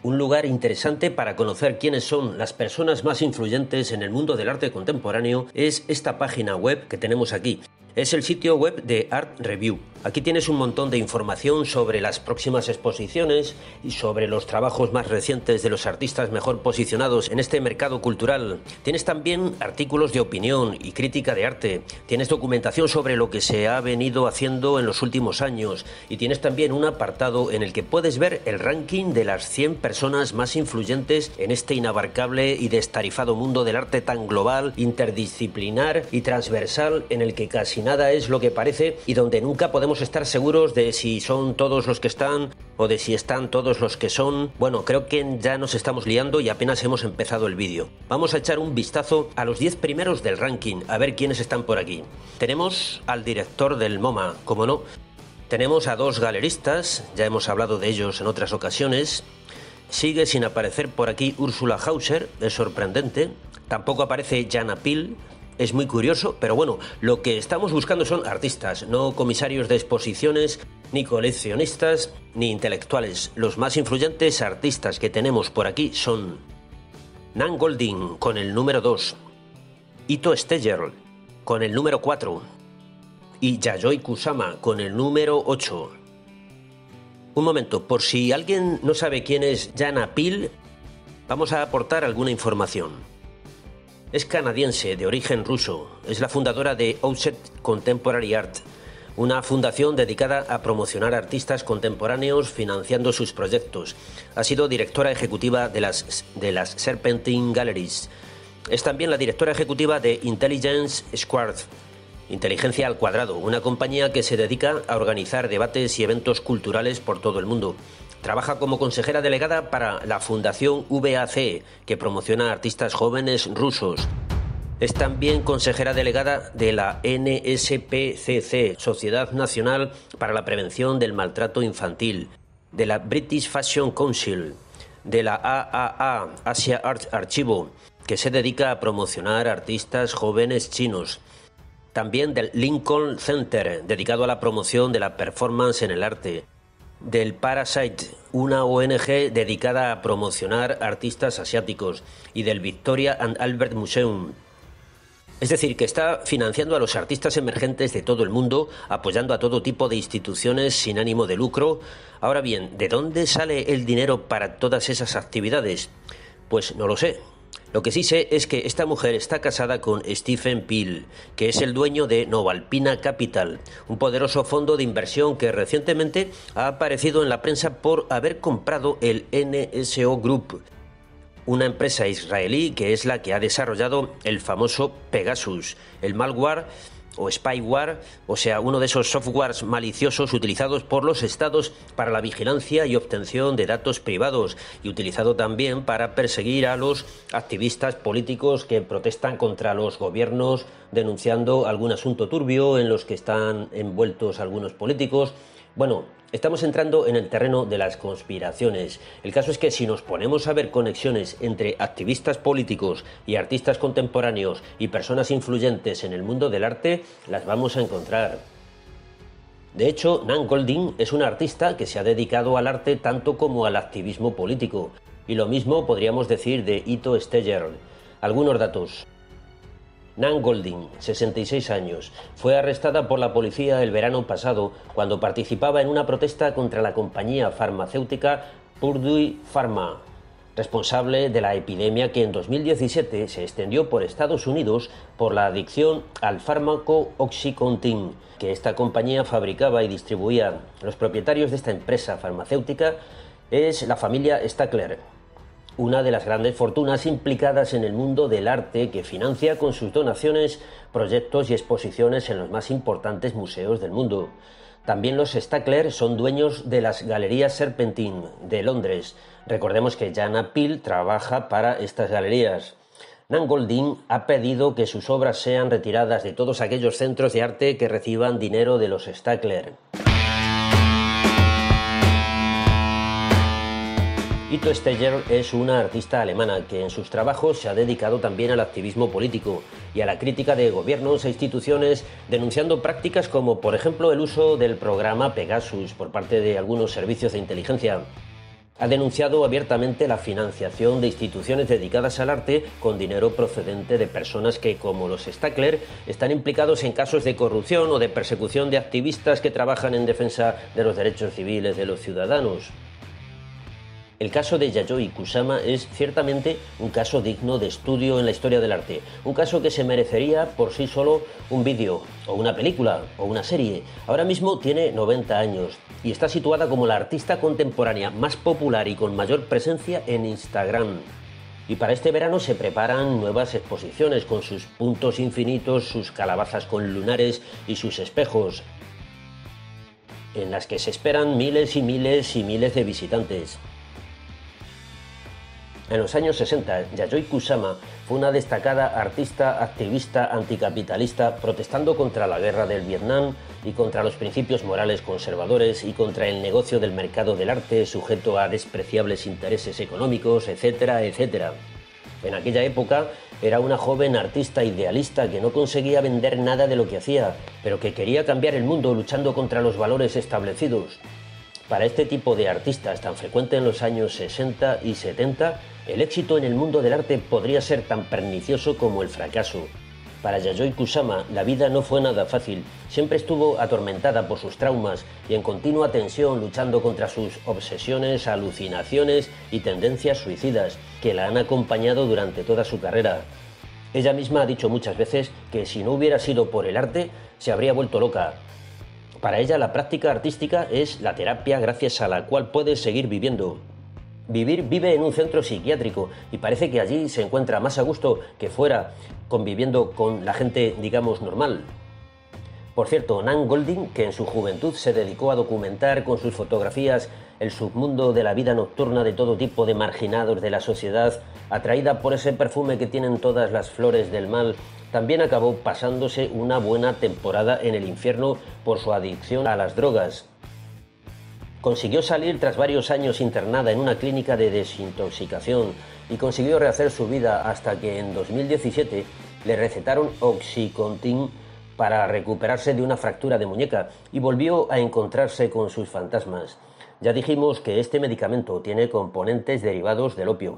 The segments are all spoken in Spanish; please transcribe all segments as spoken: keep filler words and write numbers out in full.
un lugar interesante para conocer quiénes son las personas más influyentes en el mundo del arte contemporáneo es esta página web que tenemos aquí. Es el sitio web de Art Review. Aquí tienes un montón de información sobre las próximas exposiciones y sobre los trabajos más recientes de los artistas mejor posicionados en este mercado cultural. Tienes también artículos de opinión y crítica de arte. Tienes documentación sobre lo que se ha venido haciendo en los últimos años. Y tienes también un apartado en el que puedes ver el ranking de las cien personas más influyentes en este inabarcable y destarifado mundo del arte tan global, interdisciplinar y transversal en el que casi nada es lo que parece y donde nunca podemos estar seguros de si son todos los que están o de si están todos los que son. Bueno, creo que ya nos estamos liando y apenas hemos empezado el vídeo. Vamos a echar un vistazo a los diez primeros del ranking, a ver quiénes están por aquí. Tenemos al director del MoMA, como no. Tenemos a dos galeristas, ya hemos hablado de ellos en otras ocasiones. Sigue sin aparecer por aquí Ursula Hauser, es sorprendente. Tampoco aparece Jana Pil. Es muy curioso, pero bueno, lo que estamos buscando son artistas, no comisarios de exposiciones, ni coleccionistas, ni intelectuales. Los más influyentes artistas que tenemos por aquí son Nan Goldin con el número dos, Ito Steger con el número cuatro y Yayoi Kusama con el número ocho. Un momento, por si alguien no sabe quién es Jana Pil, vamos a aportar alguna información. Es canadiense, de origen ruso. Es la fundadora de Offset Contemporary Art, una fundación dedicada a promocionar artistas contemporáneos financiando sus proyectos. Ha sido directora ejecutiva de las, de las Serpentine Galleries. Es también la directora ejecutiva de Intelligence Squared, Inteligencia al Cuadrado, una compañía que se dedica a organizar debates y eventos culturales por todo el mundo. Trabaja como consejera delegada para la Fundación V A C, que promociona a artistas jóvenes rusos. Es también consejera delegada de la N S P C C, Sociedad Nacional para la Prevención del Maltrato Infantil, de la British Fashion Council, de la A A A, Asia Art Archivo, que se dedica a promocionar artistas jóvenes chinos. También del Lincoln Center, dedicado a la promoción de la performance en el arte. Del Parasite, una O N G dedicada a promocionar artistas asiáticos, y del Victoria and Albert Museum. Es decir, que está financiando a los artistas emergentes de todo el mundo, apoyando a todo tipo de instituciones sin ánimo de lucro. Ahora bien, ¿de dónde sale el dinero para todas esas actividades? Pues no lo sé. Lo que sí sé es que esta mujer está casada con Stephen Peel, que es el dueño de Novalpina Capital, un poderoso fondo de inversión que recientemente ha aparecido en la prensa por haber comprado el N S O Group, una empresa israelí que es la que ha desarrollado el famoso Pegasus, el malware o spyware, o sea, uno de esos softwares maliciosos utilizados por los estados para la vigilancia y obtención de datos privados, y utilizado también para perseguir a los activistas políticos que protestan contra los gobiernos denunciando algún asunto turbio en los que están envueltos algunos políticos. Bueno, estamos entrando en el terreno de las conspiraciones. El caso es que si nos ponemos a ver conexiones entre activistas políticos y artistas contemporáneos y personas influyentes en el mundo del arte, las vamos a encontrar. De hecho, Nan Goldin es una artista que se ha dedicado al arte tanto como al activismo político. Y lo mismo podríamos decir de Ito Steger. Algunos datos. Nan Goldin, sesenta y seis años, fue arrestada por la policía el verano pasado cuando participaba en una protesta contra la compañía farmacéutica Purdue Pharma, responsable de la epidemia que en dos mil diecisiete se extendió por Estados Unidos por la adicción al fármaco Oxycontin, que esta compañía fabricaba y distribuía. Los propietarios de esta empresa farmacéutica es la familia Stackler, una de las grandes fortunas implicadas en el mundo del arte, que financia con sus donaciones proyectos y exposiciones en los más importantes museos del mundo. También los Stackler son dueños de las Galerías Serpentine de Londres. Recordemos que Jana Pil trabaja para estas galerías. Nan Goldin ha pedido que sus obras sean retiradas de todos aquellos centros de arte que reciban dinero de los Stackler. Ito Steger es una artista alemana que en sus trabajos se ha dedicado también al activismo político y a la crítica de gobiernos e instituciones, denunciando prácticas como, por ejemplo, el uso del programa Pegasus por parte de algunos servicios de inteligencia. Ha denunciado abiertamente la financiación de instituciones dedicadas al arte con dinero procedente de personas que, como los Stackler, están implicados en casos de corrupción o de persecución de activistas que trabajan en defensa de los derechos civiles de los ciudadanos. El caso de Yayoi Kusama es ciertamente un caso digno de estudio en la historia del arte, un caso que se merecería por sí solo un vídeo, o una película, o una serie. Ahora mismo tiene noventa años y está situada como la artista contemporánea más popular y con mayor presencia en Instagram. Y para este verano se preparan nuevas exposiciones con sus puntos infinitos, sus calabazas con lunares y sus espejos, en las que se esperan miles y miles y miles de visitantes. En los años sesenta, Yayoi Kusama fue una destacada artista activista anticapitalista protestando contra la guerra del Vietnam y contra los principios morales conservadores y contra el negocio del mercado del arte sujeto a despreciables intereses económicos, etcétera, etcétera. En aquella época era una joven artista idealista que no conseguía vender nada de lo que hacía, pero que quería cambiar el mundo luchando contra los valores establecidos. Para este tipo de artistas tan frecuente en los años sesenta y setenta, el éxito en el mundo del arte podría ser tan pernicioso como el fracaso. Para Yayoi Kusama, la vida no fue nada fácil. Siempre estuvo atormentada por sus traumas y en continua tensión luchando contra sus obsesiones, alucinaciones y tendencias suicidas que la han acompañado durante toda su carrera. Ella misma ha dicho muchas veces que si no hubiera sido por el arte, se habría vuelto loca. Para ella la práctica artística es la terapia gracias a la cual puede seguir viviendo. Vivir vive en un centro psiquiátrico y parece que allí se encuentra más a gusto que fuera, conviviendo con la gente, digamos, normal. Por cierto, Nan Goldin, que en su juventud se dedicó a documentar con sus fotografías el submundo de la vida nocturna de todo tipo de marginados de la sociedad, atraída por ese perfume que tienen todas las flores del mal, también acabó pasándose una buena temporada en el infierno por su adicción a las drogas. Consiguió salir tras varios años internada en una clínica de desintoxicación y consiguió rehacer su vida hasta que en dos mil diecisiete le recetaron Oxycontin para recuperarse de una fractura de muñeca y volvió a encontrarse con sus fantasmas. Ya dijimos que este medicamento tiene componentes derivados del opio.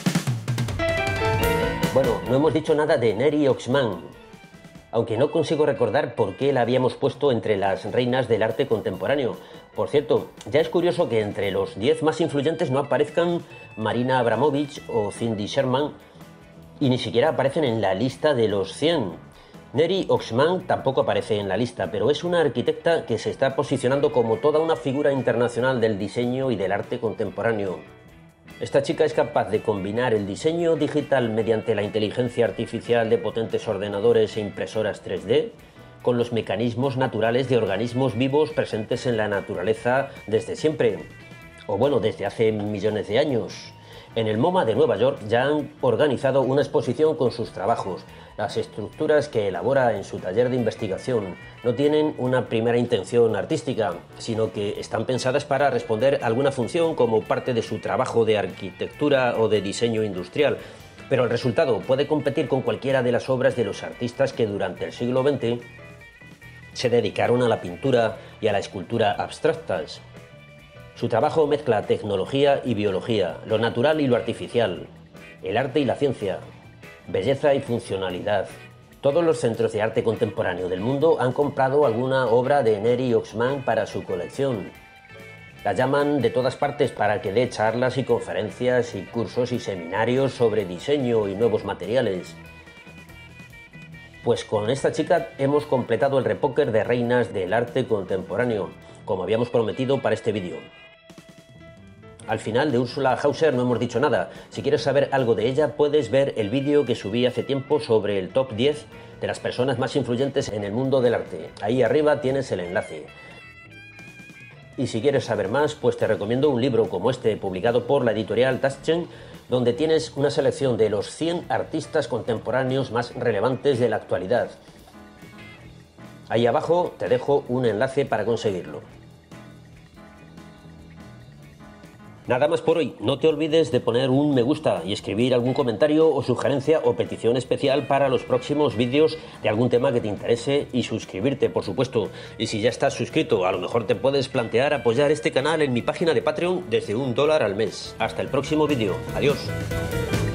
Bueno, no hemos dicho nada de Neri Oxman, aunque no consigo recordar por qué la habíamos puesto entre las reinas del arte contemporáneo. Por cierto, ya es curioso que entre los diez más influyentes no aparezcan Marina Abramović o Cindy Sherman, y ni siquiera aparecen en la lista de los cien. Neri Oxman tampoco aparece en la lista, pero es una arquitecta que se está posicionando como toda una figura internacional del diseño y del arte contemporáneo. Esta chica es capaz de combinar el diseño digital mediante la inteligencia artificial de potentes ordenadores e impresoras tres D con los mecanismos naturales de organismos vivos presentes en la naturaleza desde siempre, o bueno, desde hace millones de años. En el MoMA de Nueva York ya han organizado una exposición con sus trabajos. Las estructuras que elabora en su taller de investigación no tienen una primera intención artística, sino que están pensadas para responder a alguna función como parte de su trabajo de arquitectura o de diseño industrial. Pero el resultado puede competir con cualquiera de las obras de los artistas que durante el siglo veinte se dedicaron a la pintura y a la escultura abstractas. Su trabajo mezcla tecnología y biología, lo natural y lo artificial, el arte y la ciencia, belleza y funcionalidad. Todos los centros de arte contemporáneo del mundo han comprado alguna obra de Neri Oxman para su colección. La llaman de todas partes para que dé charlas y conferencias y cursos y seminarios sobre diseño y nuevos materiales. Pues con esta chica hemos completado el repóker de reinas del arte contemporáneo, como habíamos prometido para este vídeo. Al final de Ursula Hauser no hemos dicho nada. Si quieres saber algo de ella, puedes ver el vídeo que subí hace tiempo sobre el top diez de las personas más influyentes en el mundo del arte. Ahí arriba tienes el enlace. Y si quieres saber más, pues te recomiendo un libro como este, publicado por la editorial Taschen, donde tienes una selección de los cien artistas contemporáneos más relevantes de la actualidad. Ahí abajo te dejo un enlace para conseguirlo. Nada más por hoy, no te olvides de poner un me gusta y escribir algún comentario o sugerencia o petición especial para los próximos vídeos de algún tema que te interese y suscribirte, por supuesto. Y si ya estás suscrito, a lo mejor te puedes plantear apoyar este canal en mi página de Patreon desde un dólar al mes. Hasta el próximo vídeo. Adiós.